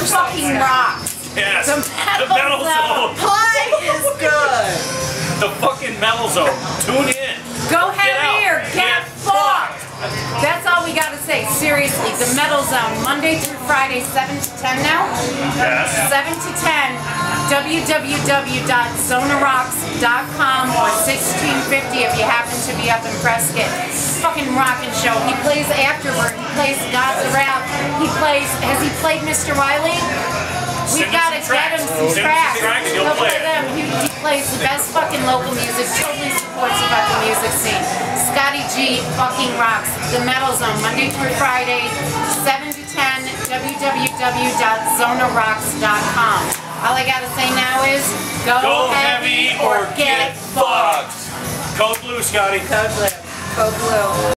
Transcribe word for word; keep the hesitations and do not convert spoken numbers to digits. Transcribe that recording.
fucking rocks. Yes. The The metal, metal zone. zone. Play is good. The fucking metal zone. Tune in. Go Get heavy out. or get fucked. That's all we gotta say. Seriously, the Metal Zone, Monday through Friday, seven to ten now? Yes. seven to ten, w w w dot zona rocks dot com or sixteen fifty if you happen to be up in Prescott. Fucking rockin' show. He plays Afterward. He plays God's Rap. He plays, has he played Mister Wiley? We've Send got him to some get him tracks. some Send him some tracks. tracks, he'll He'll play play it. them. He, he plays the best fucking local music. Totally supports the fucking music scene. Scotty G fucking rocks. The Metal Zone, Monday through Friday, seven to ten, w w w dot zona rocks dot com. All I gotta say now is, go, Go heavy heavy or get fucked. Code blue, Scotty. Code blue. Code blue.